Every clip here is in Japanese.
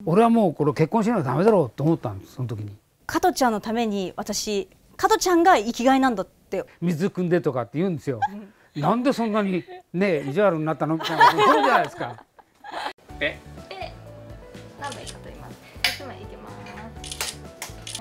俺はもうこれ結婚しないとダメだろうと思ったんです、その時に。 加トちゃんのために私、加トちゃんが生きがいなんだって。 水汲んでとかって言うんですよ。なんでそんなにね意地悪になったのみたいなことそうじゃないですか。 何枚か取ります。1枚いきます。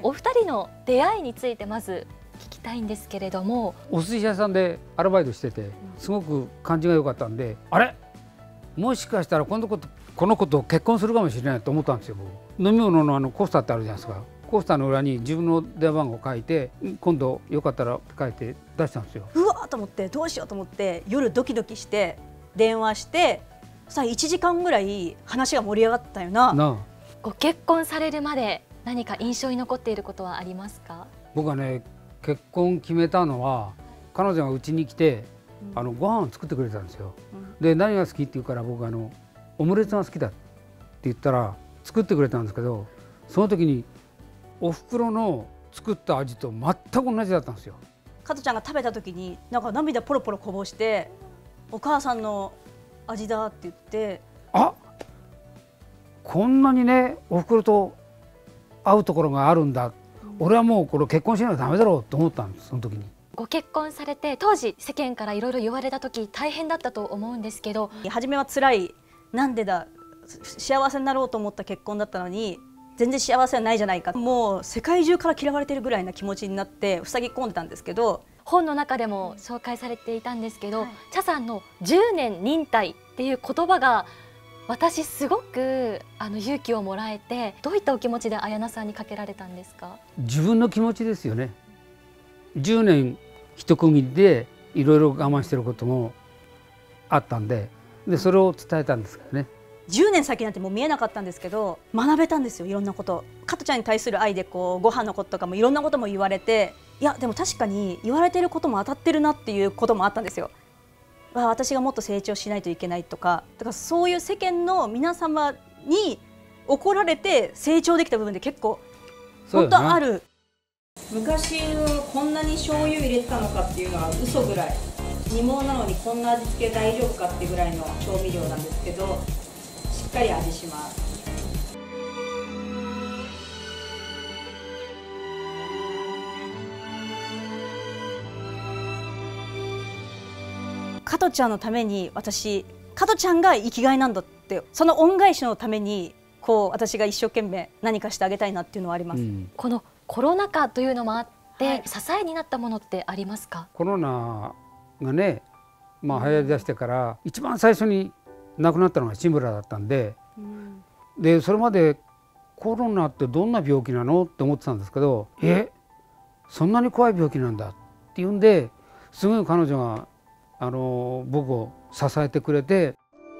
お二人の出会いについてまず聞きたいんですけれども、 お寿司屋さんでアルバイトしててすごく感じが良かったんで、あれもしかしたらこの子と結婚するかもしれないと思ったんですよ。僕飲み物のコースターってあるじゃないですか。コースターの裏に自分の電話番号を書いて、今度よかったら書いて出したんですよ。 うわーと思って、どうしようと思って夜ドキドキして電話して、さあ1時間ぐらい話が盛り上がったよな。 ご結婚されるまで何か印象に残っていることはありますか？ 僕はね、結婚決めたのは彼女がうちに来てご飯を作ってくれたんですよ。で何が好きって言うから、僕オムレツが好きだって言ったら作ってくれたんですけど、その時にお袋の作った味と全く同じだったんですよ。 加トちゃんが食べた時になんか涙ポロポロこぼして、お母さんの味だって言って、 あ、こんなにねお袋と合うところがあるんだ、俺はもうこれ結婚しないとダメだろうと思ったんです、その時に。 ご結婚されて当時世間からいろいろ言われた時大変だったと思うんですけど、 初めは辛い、なんでだ、幸せになろうと思った結婚だったのに全然幸せはないじゃないか、もう世界中から嫌われてるぐらいな気持ちになって塞ぎ込んでたんですけど、 本の中でも紹介されていたんですけど、茶さんの10年忍耐っていう言葉が私すごく勇気をもらえて、どういったお気持ちで綾菜さんにかけられたんですか？ 自分の気持ちですよね。10年一区切りでいろいろ我慢してることもあったんで、それを伝えたんですからね。 10年先なんてもう見えなかったんですけど、学べたんですよ、いろんなこと。加トちゃんに対する愛でご飯のこととかもいろんなことも言われて、いやでも確かに言われてることも当たってるなっていうこともあったんですよ。私がもっと成長しないといけないとか、だからそういう世間の皆様に怒られて成長できた部分で結構本当ある。昔こんなに醤油入れてたのかっていうのは嘘ぐらい、煮物なのにこんな味付け大丈夫かっていうぐらいの調味料なんですけど、しっかり味します。加トちゃんのために私、加トちゃんが生きがいなんだって、その恩返しのために私が一生懸命何かしてあげたいなっていうのはあります。 このコロナ禍というのもあって、支えになったものってありますか？ コロナがね、流行りだしてから一番最初に亡くなったのが志村だったんで、それまでコロナってどんな病気なのって思ってたんですけど、そんなに怖い病気なんだっていうんで、すごい彼女が僕を支えてくれて、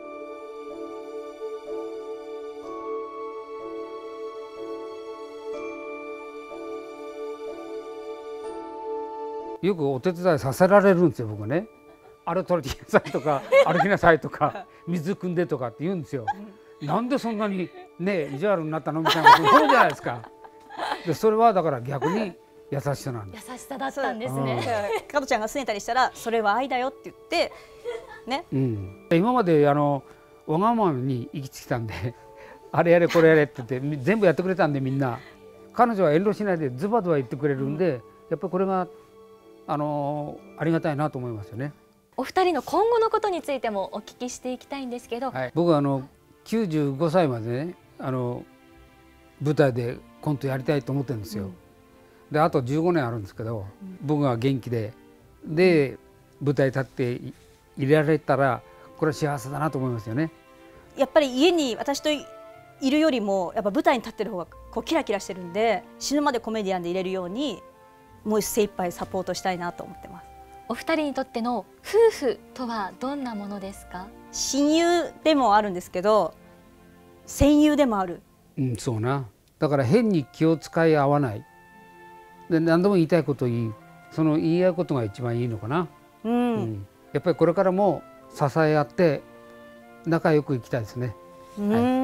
よくお手伝いさせられるんですよ、僕ね。あれ取りなさいとか歩きなさいとか水汲んでとかって言うんですよ。なんでそんなにね意地悪になったのみたいなことそうじゃないですか。でそれはだから逆に優しさなんです。 優しさだったんですね。 加トちゃんが拗ねたりしたら、それは愛だよって言ってね。 今までわがままに生きてきたんであれやれこれやれって言って全部やってくれたんで、みんな彼女は遠慮しないでズバズバ言ってくれるんで、やっぱりこれがありがたいなと思いますよね。 お二人の今後のことについてもお聞きしていきたいんですけど、 僕は95歳までね舞台でコントやりたいと思ってるんですよ。であと15年あるんですけど、僕が元気で舞台立っていられたら、これは幸せだなと思いますよね。 やっぱり家に私といるよりもやっぱ舞台に立ってる方がキラキラしてるんで、死ぬまでコメディアンでいれるようにもう精一杯サポートしたいなと思ってます。 お二人にとっての夫婦とはどんなものですか？ 親友でもあるんですけど、戦友でもある。 そうな。だから変に気を使い合わないで、何でも言いたいことを言う、その言い合うことが一番いいのかな。やっぱりこれからも支え合って仲良く生きたいですね。